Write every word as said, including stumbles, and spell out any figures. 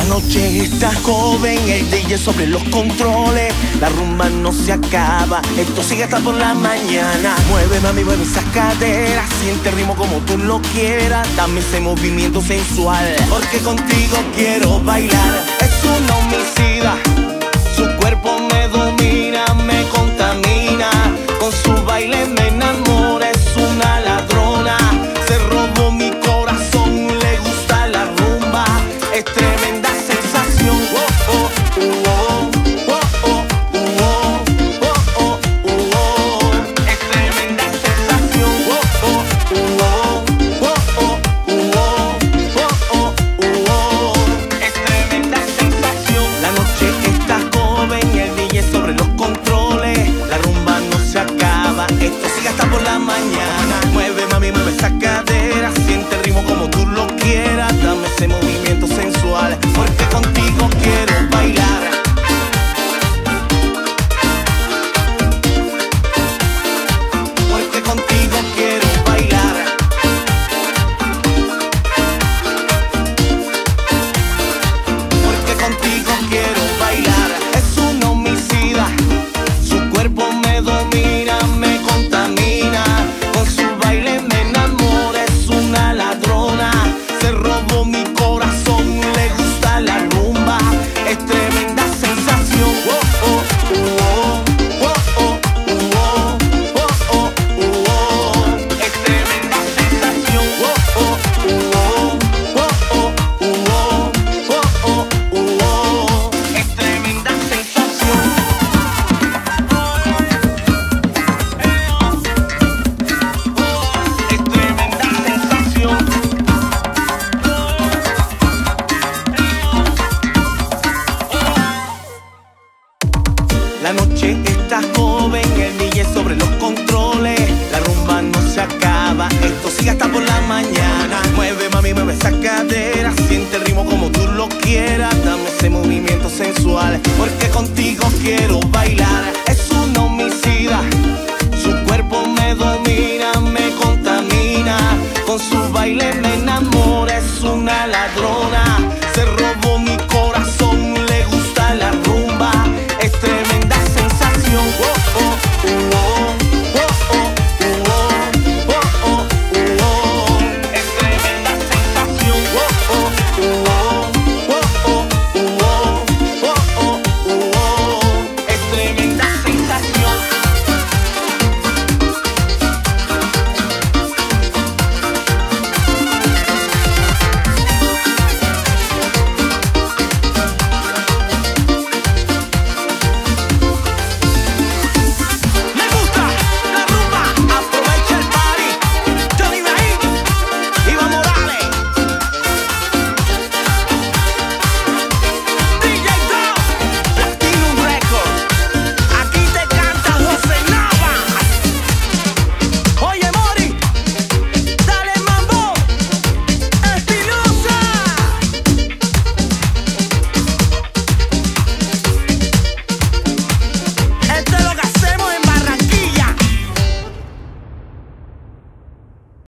noche está joven, el D J sobre los controles. La rumba no se acaba, esto sigue hasta por la mañana. Mueve, mami, mueve esa cadera, siente el ritmo como tú lo quieras. Dame ese movimiento sensual, porque contigo quiero bailar. Es una homicida, su cuerpo me domina, me contamina. Con su baile me enamora, es una ladrona. Se robó mi corazón, le gusta la rumba. Es tremenda sensación. Oh, oh, oh, oh, oh, oh, oh, oh, oh. Es tremenda sensación. Oh, oh, oh, oh, oh, oh, oh, oh. Es tremenda sensación. La noche está joven, el D J sobre los controles. La rumba no se acaba, esto sigue hasta por la mañana. Mueve, mami, mueve esa cadera, siente el ritmo como tú lo quieras. Dame ese movimiento sensual, porque contigo quiero bailar. Porque contigo quiero bailar. Porque contigo quiero bailar. Es una homicida, su cuerpo me domina, me contamina. Con su baile me enamora, es una ladrona. Se robó mi corazón, le gusta la rumba. Es tremenda sensación. Oh, oh, oh, oh, oh, oh, oh, oh, oh. Es tremenda sensación. Oh, oh, oh, oh, oh, oh, oh, oh, oh. Es tremenda sensación. Es tremenda sensación. La noche está joven, el D J sobre los controles. La rumba no se acaba, esto sigue hasta por la mañana. Mueve, mami, mueve esa cadera, siente el ritmo como tú lo quieras. Dame ese movimiento sensual, porque contigo quiero bailar. Es una homicida, su cuerpo me domina, me contamina. Con su baile me enamora, es una ladrona.